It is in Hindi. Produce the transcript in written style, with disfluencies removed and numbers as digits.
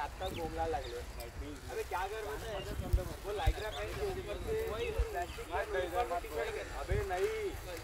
आता घूमना लगे अबे क्या कर रहा है वो लाइट रहा है ऊपर से वही प्लास्टिक अबे नहीं